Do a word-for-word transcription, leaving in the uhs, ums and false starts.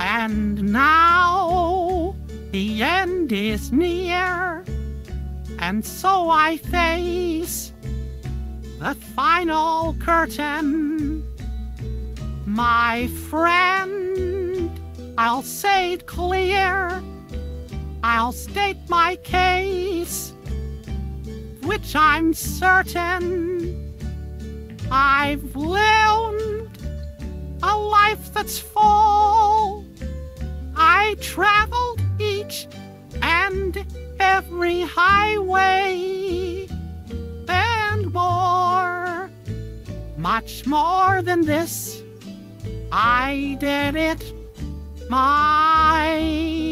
And now the end is near, and so I face the final curtain. My friend, I'll say it clear, I'll state my case, which I'm certain. I've lived a life that's full. I traveled each and every highway and more, much more than this. I did it my